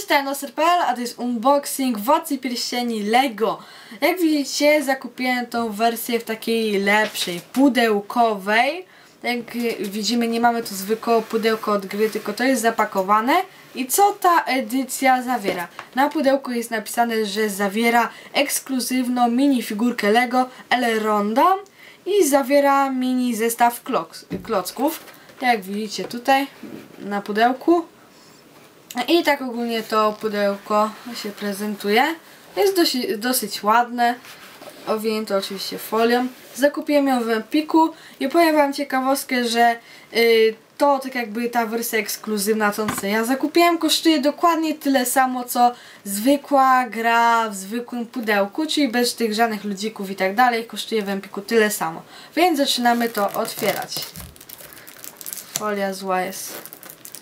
witam na Ser.pl, a to jest unboxing Władcy Pierścieni Lego. Jak widzicie, zakupiłem tą wersję w takiej lepszej, pudełkowej. Jak widzimy, nie mamy tu zwykłego pudełka od gry, tylko to jest zapakowane. I co ta edycja zawiera? Na pudełku jest napisane, że zawiera ekskluzywną minifigurkę Lego Elronda i zawiera mini zestaw klocków. Jak widzicie tutaj na pudełku. I tak ogólnie to pudełko się prezentuje. Jest dosyć ładne. Owinięte oczywiście folią. Zakupiłem ją w Empiku i powiem wam ciekawostkę, że to tak jakby ta wersja ekskluzywna, co ja zakupiłem, kosztuje dokładnie tyle samo, co zwykła gra w zwykłym pudełku, czyli bez tych żadnych ludzików i tak dalej. Kosztuje w Empiku tyle samo. Więc zaczynamy to otwierać. Folia zła jest.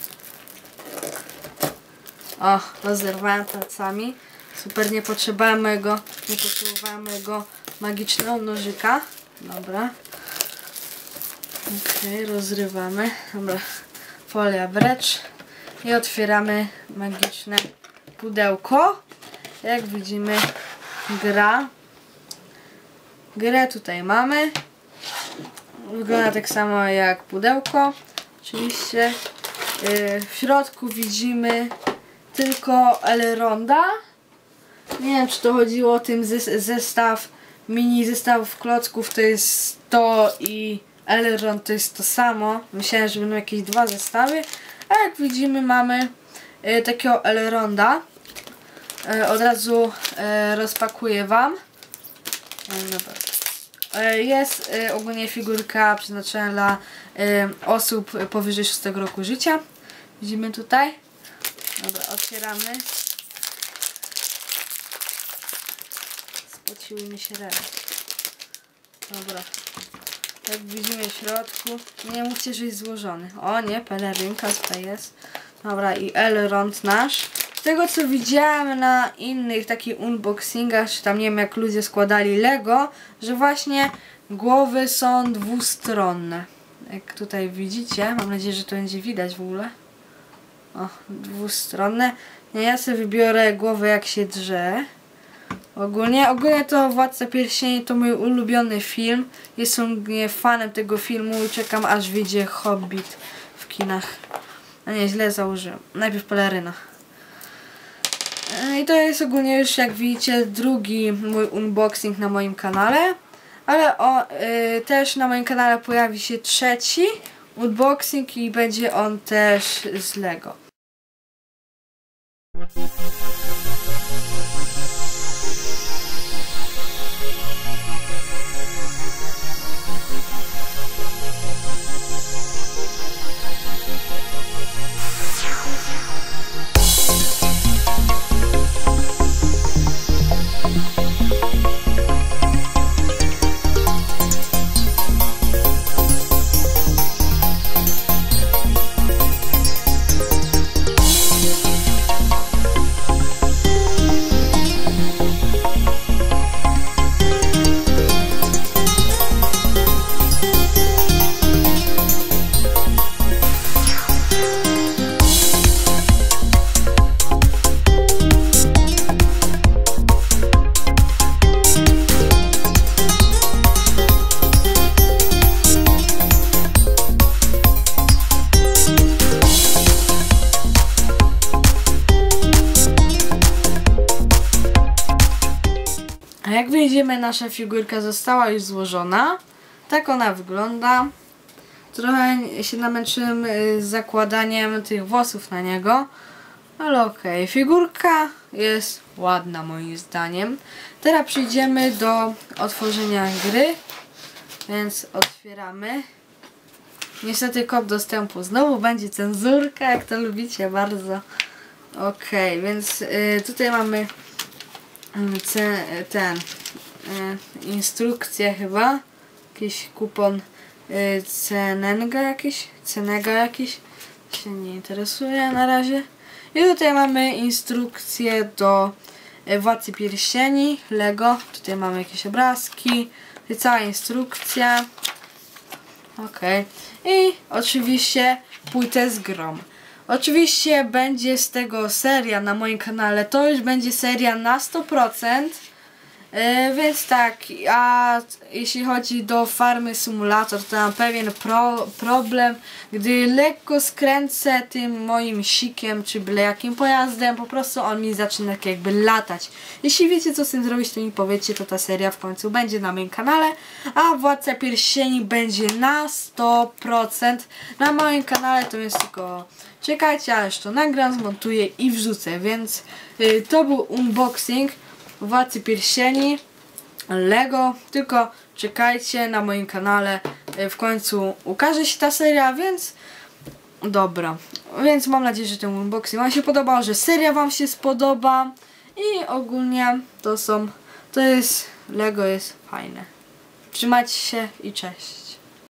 O, rozerwałem palcami. Super, nie potrzebowałem mojego magicznego nożyka. Dobra. Okej, rozrywamy. Dobra, folia precz. I otwieramy magiczne pudełko. Jak widzimy, grę tutaj mamy. Wygląda tak samo jak pudełko. Oczywiście w środku widzimy tylko Elronda. Nie wiem, czy to chodziło o tym mini zestawów klocków to jest to i Elrond to jest to samo. Myślałem, że będą jakieś dwa zestawy. A jak widzimy, mamy takiego Elronda. Od razu rozpakuję wam. Dobra. Jest ogólnie figurka przeznaczona dla osób powyżej 6 roku życia. Widzimy tutaj. Dobra, otwieramy. Spociły mi się ręce. Dobra. Jak widzimy w środku. Nie mówcie, że jest złożony. O nie, pelerynka tutaj jest. Dobra, i Elrond nasz. Z tego co widziałem na innych takich unboxingach, czy tam nie wiem jak ludzie składali Lego, że właśnie głowy są dwustronne. Jak tutaj widzicie, mam nadzieję, że to będzie widać w ogóle. O, dwustronne. Nie, ja sobie wybiorę głowę jak się drze. Ogólnie to Władca Pierścieni to mój ulubiony film. Jestem fanem tego filmu i czekam aż wyjdzie Hobbit w kinach. A nie, źle założyłem. Najpierw peleryna. I to jest ogólnie już, jak widzicie, drugi mój unboxing na moim kanale. Ale też na moim kanale pojawi się trzeci unboxing i będzie on też z Lego. Jak widzimy, nasza figurka została już złożona. Tak ona wygląda. Trochę się namęczyłem z zakładaniem tych włosów na niego. Ale okej, figurka jest ładna moim zdaniem. Teraz przejdziemy do otworzenia gry. Więc otwieramy. Niestety kod dostępu. Znowu będzie cenzurka, jak to lubicie bardzo. Okej, więc tutaj mamy instrukcję chyba, jakiś kupon Cenega jakiś się nie interesuje na razie. I tutaj mamy instrukcję do Władcy Pierścieni Lego. Tutaj mamy jakieś obrazki, tutaj cała instrukcja. Ok. I oczywiście płytę z grą. Oczywiście będzie z tego seria na moim kanale, to już będzie seria na 100%. Więc tak, a jeśli chodzi do Farmy Simulator, to mam pewien problem, gdy lekko skręcę tym moim sikiem, czy byle jakim pojazdem, po prostu on mi zaczyna tak jakby latać. Jeśli wiecie co z tym zrobić, to mi powiecie, to ta seria w końcu będzie na moim kanale, a Władca Pierścieni będzie na 100% na moim kanale, to jest tylko czekajcie, aż to nagram, zmontuję i wrzucę, więc to był unboxing Władcy Pierścieni Lego, tylko czekajcie na moim kanale, w końcu ukaże się ta seria, więc dobra, więc mam nadzieję, że ten unboxing wam się podobał, że seria wam się spodoba i ogólnie to jest Lego jest fajne. Trzymajcie się i cześć.